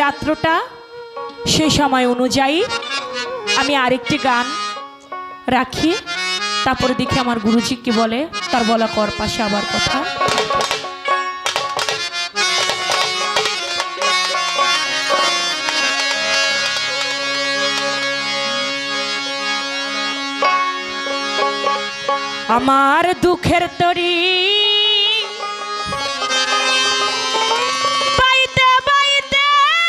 রাত্রটা সেই সময় অনুযায়ী আমি আরেকটি গান রাখি, তারপরে দেখি আমার গুরুজি কি বলে, তার বলা কর পাশে আবার কথা। আমার দুঃখের তরি বাইতে বাইতে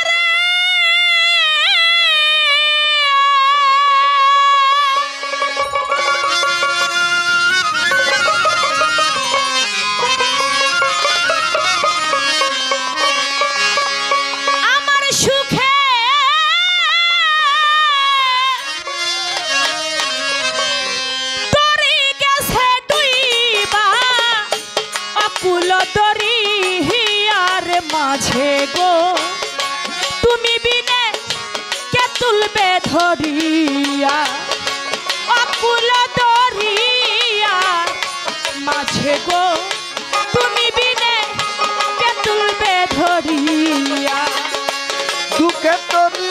আমার সুখে মাঝে গো তুমি বিনে কে তুলবে ধরিয়া, অকুল দরিয়া মাঝে গো তুমি বিনে কে তুলবে ধরিয়া। দুঃখের তরি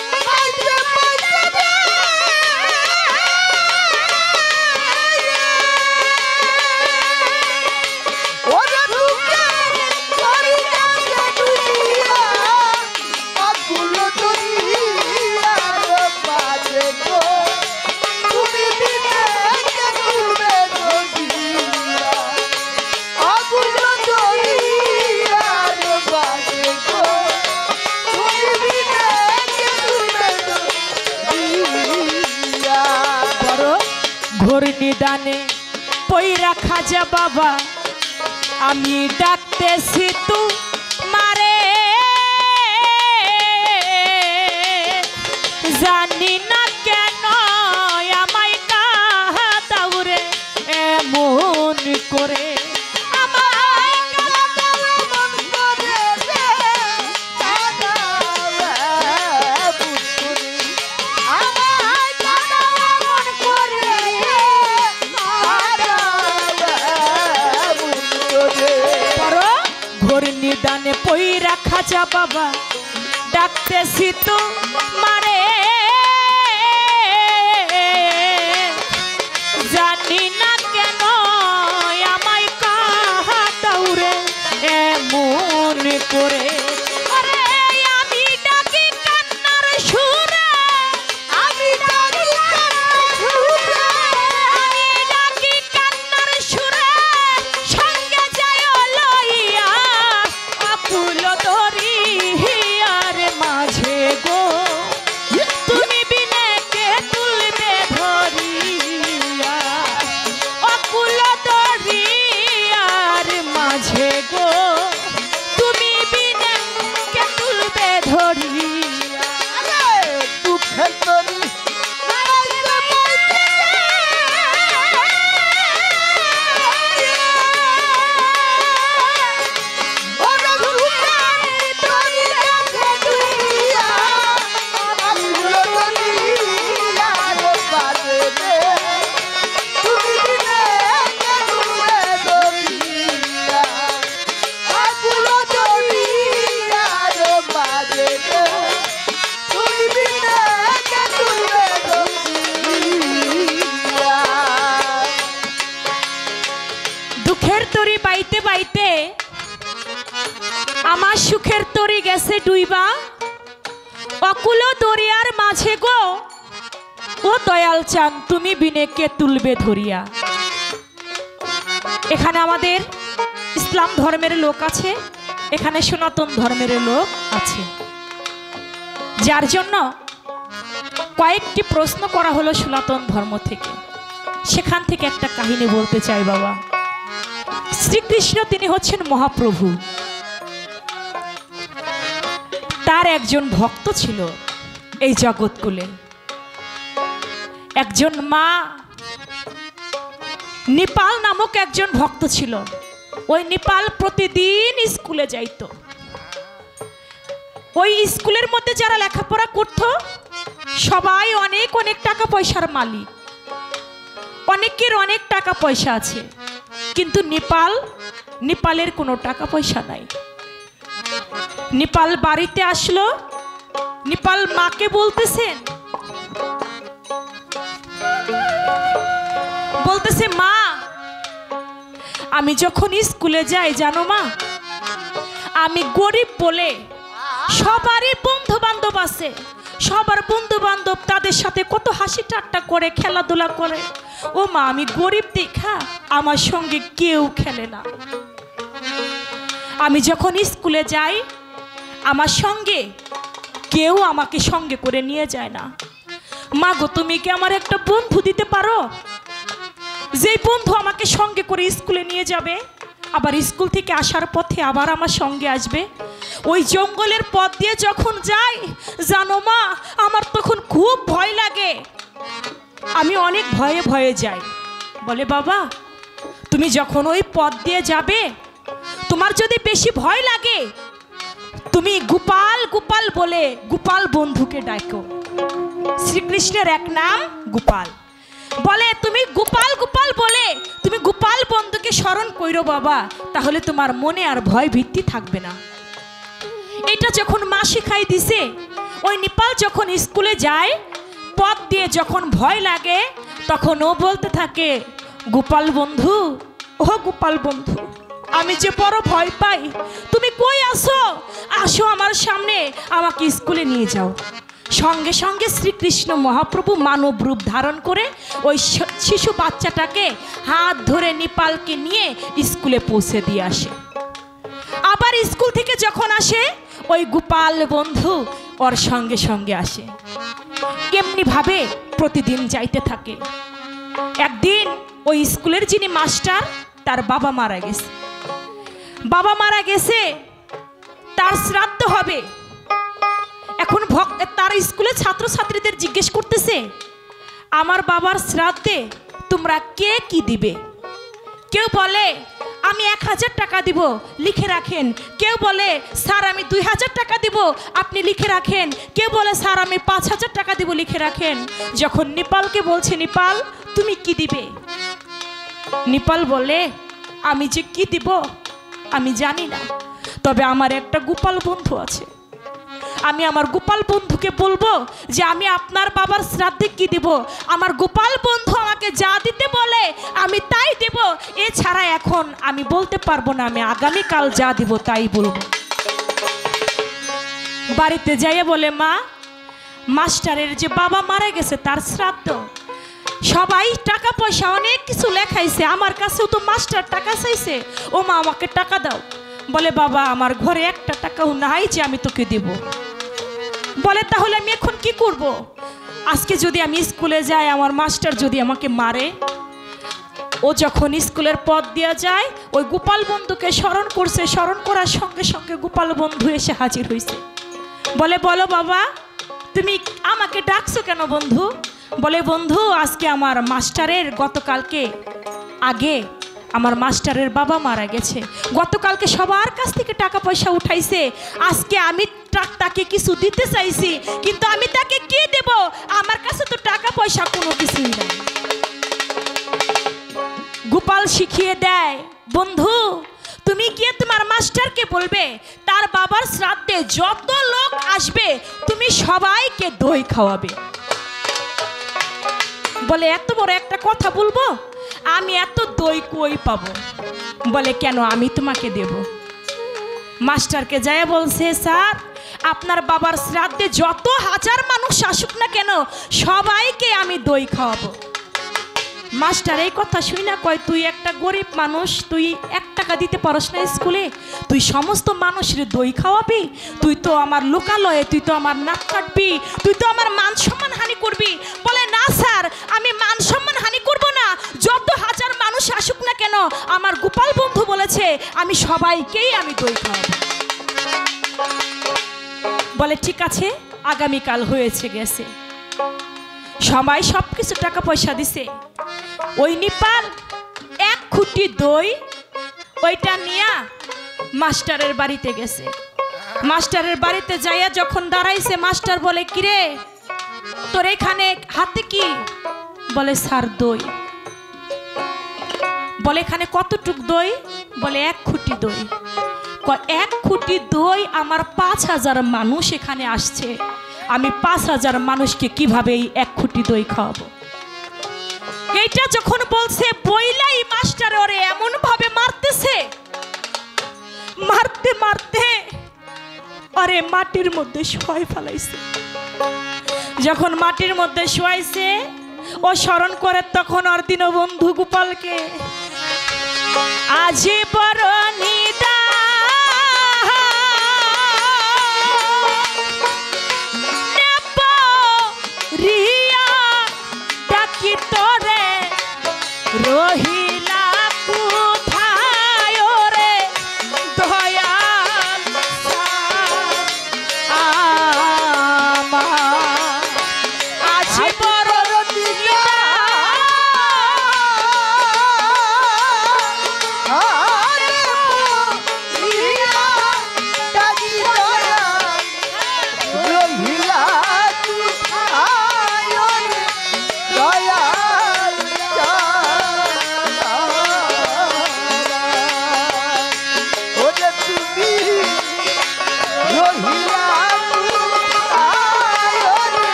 ঘোর নিদানে পইরা খাজা বাবা আমি ডাকতেছি তু মারে, জানি না কেন আমায় কাহাতাউরে এমন করে। নিদানে পইরা খাজা বাবা ডাকতেছি তো মারে, জানি না কেন আমায় কাহাতাউরে এমন করে। আমার সুখের তরি গেছে ডুইবা, অকুল দরিয়ার মাঝে গো ও দয়াল চান তুমি বিনে কে তুলবে ধরিয়া। এখানে আমাদের ইসলাম ধর্মের লোক আছে, এখানে সনাতন ধর্মের লোক আছে, যার জন্য কয়েকটি প্রশ্ন করা হলো সনাতন ধর্ম থেকে। সেখান থেকে একটা কাহিনী বলতে চাই বাবা। শ্রীকৃষ্ণ তিনি হচ্ছেন মহাপ্রভু, তার একজন ভক্ত ছিল এই জগৎকুলে, একজন মা নিপাল নামক একজন ভক্ত ছিল। ওই নিপাল প্রতিদিন স্কুলে যাইত। ওই স্কুলের মধ্যে যারা লেখাপড়া করত সবাই অনেক অনেক টাকা পয়সার মালিক, অনেকের অনেক টাকা পয়সা আছে, কিন্তু নেপালের কোনো টাকা পয়সা নাই। নেপাল বাড়িতে আসলো, নিপাল মাকে বলতেছেন, বলতেছে মা আমি যখন স্কুলে যাই জানো মা, আমি গরিব বলে সবারই বন্ধু বান্ধব আছে, সবার বন্ধু বান্ধব তাদের সাথে কত হাসি ঠাট্টা করে খেলাধুলা করে, ও মা আমি গরিব দেখা আমার সঙ্গে কেউ খেলে না। আমি যখন স্কুলে যাই আমার সঙ্গে কেউ আমাকে সঙ্গে করে নিয়ে যায় না। মা গো তুমি কি আমার একটা বন্ধু দিতে পারো, যে বন্ধু আমাকে সঙ্গে করে স্কুলে নিয়ে যাবে, আবার স্কুল থেকে আসার পথে আবার আমার সঙ্গে আসবে। ওই জঙ্গলের পথ দিয়ে যখন যাই জানো মা আমার তখন খুব ভয় লাগে, আমি অনেক ভয়ে ভয়ে যাই। বলে বাবা তুমি যখন ওই পথ দিয়ে যাবে তোমার যদি বেশি ভয় লাগে তুমি গোপাল গোপাল বলে গোপাল বন্ধুকে ডাকো, শ্রীকৃষ্ণের এক নাম গোপাল। বলে তুমি গোপাল গোপাল বলে তুমি গোপাল বন্ধুকে স্মরণ করো বাবা, তাহলে তোমার মনে আর ভয় ভীতি থাকবে না। এটা যখন মা শিখাই দিছে, ওই নিপাল যখন স্কুলে যায় পথ দিয়ে যখন ভয় লাগে তখন ও বলতে থাকে গোপাল বন্ধু, ও গোপাল বন্ধু আমি যে বড় ভয় পাই, তুমি কই আসো, আসো আমার সামনে আমাকে স্কুলে নিয়ে যাও। সঙ্গে সঙ্গে শ্রীকৃষ্ণ মহাপ্রভু মানব রূপ ধারণ করে ওই শিশু বাচ্চাটাকে হাত ধরে নিপালকে নিয়ে স্কুলে পৌঁছে দিয়ে আসে। আবার স্কুল থেকে যখন আসে ওই গোপাল বন্ধু ওর সঙ্গে সঙ্গে আসে। কেমনি ভাবে প্রতিদিন যাইতে থাকে। একদিন ওই স্কুলের যিনি মাস্টার তার বাবা মারা গেছে, বাবা মারা গেছে, তার শ্রাদ্ধ হবে। এখন তার স্কুলের ছাত্রছাত্রীদের জিজ্ঞেস করতেছে আমার বাবার শ্রাদ্ধে তোমরা কে কি দিবে। কেউ বলে আমি 1000 টাকা দিব লিখে রাখেন, কেউ বলে স্যার আমি 2000 টাকা দিব আপনি লিখে রাখেন, কেউ বলে স্যার আমি 5000 টাকা দিব লিখে রাখেন। যখন নিপালকে বলছে নিপাল তুমি কি দিবে, নিপাল বলে আমি যে কি দিব আমি জানি না, তবে আমার একটা গোপাল বন্ধু আছে, আমি আমার গোপাল বন্ধুকে বলবো যে আমি আপনার বাবার শ্রাদ্ধে কি দিব, আমার গোপাল বন্ধু আমাকে যা দিতে বলে আমি তাই দেব, এছাড়া এখন আমি বলতে পারবো না, আমি আগামীকাল যা দিব তাই বলবো। বাড়িতে যাইয়ে বলে মা মাস্টারের যে বাবা মারা গেছে তার শ্রাদ্ধ, সবাই টাকা পয়সা অনেক কিছু লেখাইছে, আমার কাছেও তো মাস্টার টাকা চাইছে, ও মা আমাকে টাকা দাও। বলে বাবা আমার ঘরে একটা টাকাও নাই যে আমি তোকে দেব। বলে তাহলে আমি এখন কি করব, আজকে যদি আমি স্কুলে যাই আমার মাস্টার যদি আমাকে মারে। ও যখন স্কুলের পথ দিয়ে যায় ওই গোপাল বন্ধুকে স্মরণ করছে, স্মরণ করার সঙ্গে সঙ্গে গোপাল বন্ধু এসে হাজির হয়েছে। বলে বলো বাবা তুমি আমাকে ডাকছো কেন বন্ধু। বলে বন্ধু আজকে আমার মাস্টারের গতকালকে আগে আমার মাস্টারের বাবা মারা গেছে, গতকালকে সবার কাছ থেকে টাকা পয়সা উঠাইছে, আজকে আমি তাকে কিছু দিতে চাইছি কিন্তু আমি তাকে কি দেব, আমার কাছে তো টাকা পয়সা কোনো কিছুই নাই। গোপাল শিখিয়ে দেয় বন্ধু তুমি গিয়ে তোমার মাস্টারকে বলবে তার বাবার শ্রাদ্ধে যত লোক আসবে তুমি সবাইকে দই খাওয়াবে। বলে এত বড় একটা কথা বলবো, আমি এত দই কই পাবো। বলে কেন আমি তোমাকে দেব। মাস্টারকে যায় বলছে স্যার আপনার বাবার শ্রাদ্ধে যত হাজার মানুষ আসুক না কেন সবাইকে আমি দই খাওয়াবো। মাস্টার এই কথা শুই না কয় তুই একটা গরিব মানুষ, তুই 1 টাকা দিতে পারস না স্কুলে, তুই সমস্ত মানুষের দই খাওয়াবি, তুই তো আমার লোকালয়ে তুই তো আমার নাক কাটবি, তুই তো আমার মান সম্মান হানি করবি। বলে না স্যার আমি মান সম্মান হানি করব না, যত হাজার মানুষ আসুক না কেন আমার গোপাল বন্ধু বলেছে আমি সবাইকেই আমি দই খাওয়াবো। বলে ঠিক আছে আগামীকাল হয়েছে গেছে, সবাই সব কিছু টাকা পয়সা দিছে। ওই নিপাল 1 খুঁটি দই ওইটা নিয়ে মাস্টারের বাড়িতে গেছে। মাস্টারের বাড়িতে যাইয়া যখন দাঁড়াইছে মাস্টার বলে কিরে তোর এখানে হাতে কি। বলে স্যার দই। বলে এখানে কতটুক দই। বলে 1 খুঁটি দই। 1 খুঁটি দই আমার 5000 মানুষ এখানে আসছে, আমি 5,000 মানুষকে কিভাবে এই 1 খুঁটি দই খাওয়াবো। এইটা যখন বলছে বইলাই মাস্টার ওরে এমন ভাবে মারতেছে, মারতে মারতে আরে মাটির মধ্যে শোয়াই ফেলাইছে। যখন মাটির মধ্যে শোয়াইছে ও স্মরণ করে তখন আর দীনবন্ধু গোপালকে, আজি বড় নিদা রিয়া ডাকি তোরে রহিলা কোথায় রে দয়াল আমার, আজি বড় নিদা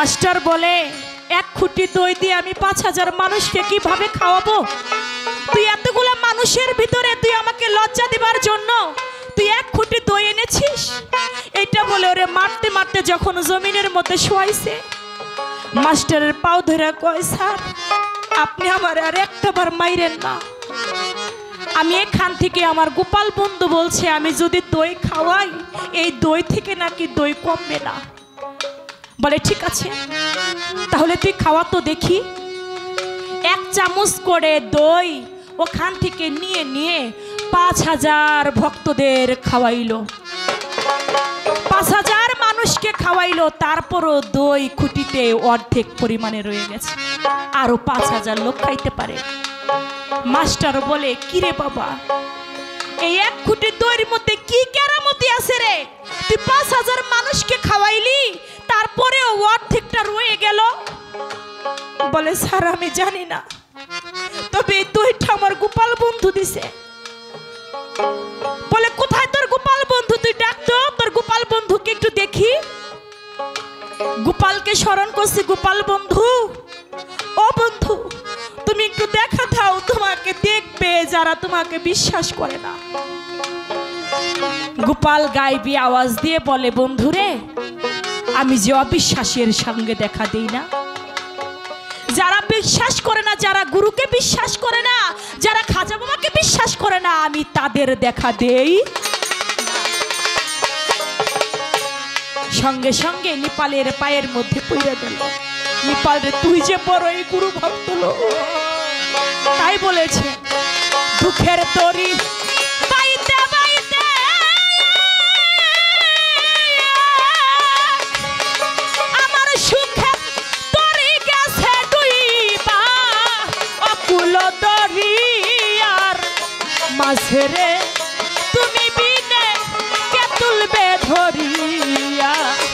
মাস্টার বলে, এক খুঁটি দই দিয়ে আমি 5000 মানুষকে কিভাবে খাওয়াবো? তুই এতগুলো মানুষের ভিতরে তুই আমাকে লজ্জা দিবার জন্য তুই এক খুঁটি দই এনেছিস? এটা বলে ওরে মারতে মারতে যখন জমিনের মধ্যে শোয়াইছে, মাস্টারের পাও ধরে কয়, স্যার আপনি আমার আর একটাবার মাইরেন না। আমি এখান থেকে আমার গোপাল বন্ধু বলছে আমি যদি দই খাওয়াই এই দই থেকে নাকি দই কমবে না। বলে ঠিক আছে, তাহলে তুই খাওয়া তো দেখি। 1 চামচ করে দই ওখান থেকে নিয়ে নিয়ে 5000 ভক্তদের খাওয়াইলো, 5000 মানুষকে খাওয়াইলো। তারপরও দই খুঁটিতে অর্ধেক পরিমাণে রয়ে গেছে, আরো 5000 লোক খাইতে পারে। মাস্টার বলে, কিরে বাবা, এই এক খুঁটি দইয়ের মধ্যে কি কেরামতি আছে রে? তুই 5000 মানুষকে খাওয়াইলি, তারপরেও অর্ধেকটা রয়ে গেল। বলে, স্যার আমি জানি না, তবে এই দইটা আমার গোপাল বন্ধু দিছে। বলে, কোথায় তোর গোপাল বন্ধু? তুই ডাক তো তোর গোপাল বন্ধুকে একটু দেখি। গোপালকে স্মরণ করছি, গোপাল বন্ধু, ও বন্ধু তুমি একটু দেখা দাও, তোমাকে দেখবে যারা তোমাকে বিশ্বাস করে না। গোপাল গাইবি আওয়াজ দিয়ে বলে, বন্ধুরে আমি যে অবিশ্বাসের সঙ্গে দেখা দেই না, যারা বিশ্বাস করে না, যারা গুরুকে বিশ্বাস করে না, যারা খাজা বাবাকে বিশ্বাস করে না, আমি তাদের দেখা দেই। সঙ্গে সঙ্গে নেপালের পায়ের মধ্যে পড়ে গেল। নেপাল রে, তুই যে বড়ই গুরু ভক্ত লোক, তাই বলেছে দুঃখের তরি বাইতে বাইতে আমার সুখের তরি গেছে ডুইবা, অকুল দরিয়ার মাঝে রে তুমি বিনে কে তুলবে ধরিয়া।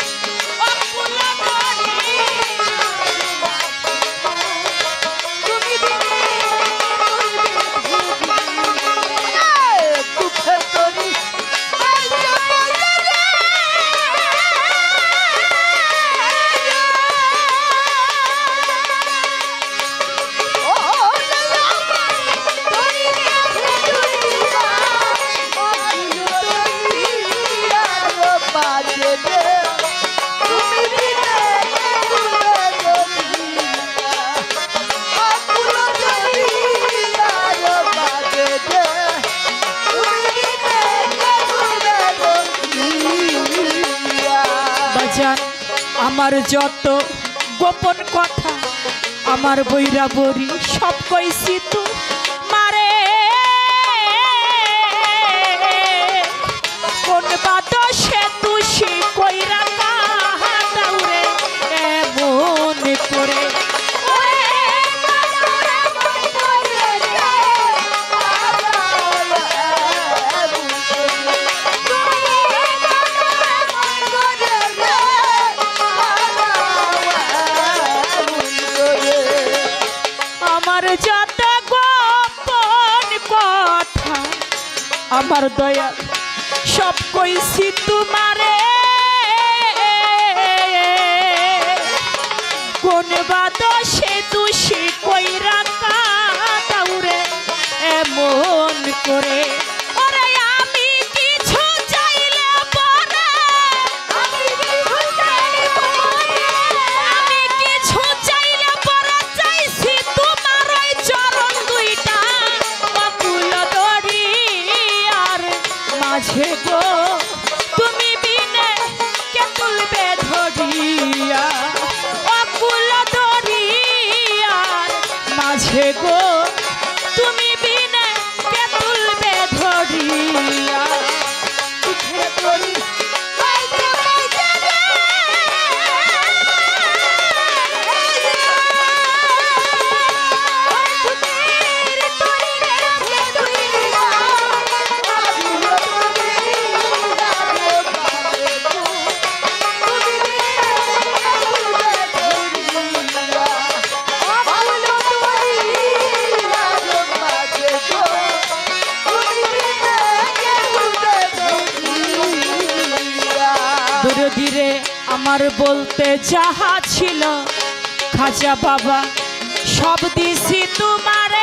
আমার যত গোপন কথা আমার বইরা বরি সব কইছি তো মারে, কোন বাদ সে তুষি কইরা কাহাদাউরে এমন করে। যত গোপন কথা আমার দয়া সব কইছি তোমারে, কোন বাদ সে দোষী কইরা কাদাউরে এমন করে। গো তুমি বিনে দরদিরে আমার বলতে যাহা ছিল খাজা বাবা সব দিছি তোমারে,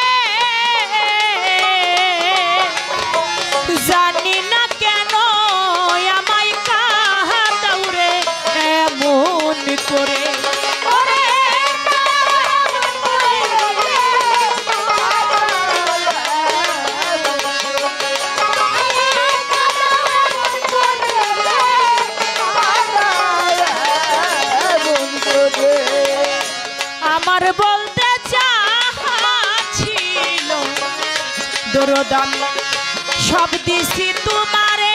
জানি না কেন আমায় কাঁদাও রে এমন করে। আমার বলতে যাহা ছিল দরদ আমি সব দিছি তোমারে,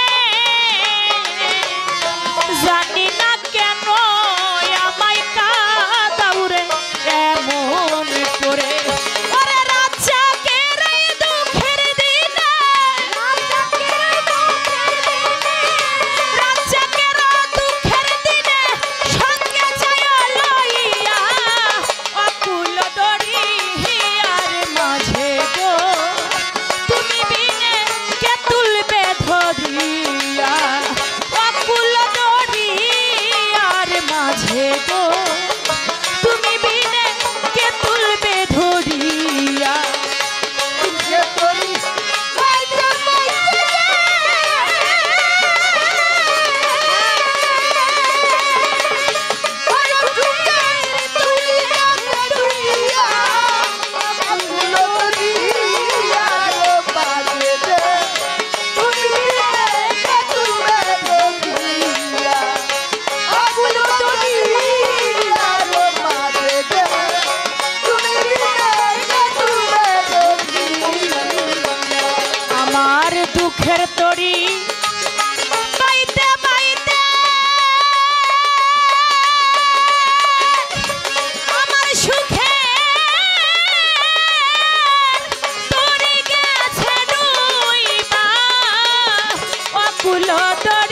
জানি না কেন আমায় কাঁদাও রে এমন করে। ওরে রাজ্জাকের এই দুঃখের দিনে, রাজ্জাকের দুঃখের দিনে সঙ্গে যায় লইয়া অকুল দরিয়ার মাঝে গো, তুমি বিনে কে তুলবে ধরিয়া অকুল দরিয়ার মাঝে গো, তুমি বিনে কে তুলবে ধরিয়া। আমার দুঃখের তরি বাইতে বাইতে আমার সুখে তরি গেছে ডুইবা অকুল তরি